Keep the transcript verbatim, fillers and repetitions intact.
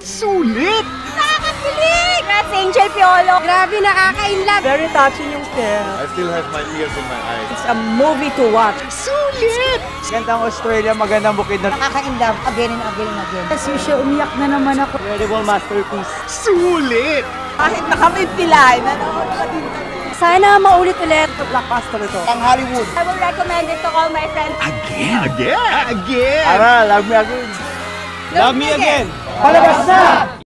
Sulit! Nakakakilig! That's Angel Piolo. Grabe, nakaka-inlove. Very touching yung film. I still have my tears in my eyes. It's a movie to watch. Sulit! Gandang Australia, magandang bukid na. Nakaka-inlove again and again and again. As usual, umiyak na naman ako. Incredible masterpiece. Sulit! Kahit na kami pilay, nanonood pa din kami. Sana maulit ulit. Blockbuster ito. Ang Hollywood. I will recommend it to all my friends. Again! Again! Again! Ara, love me again. Love me again. Palabas na!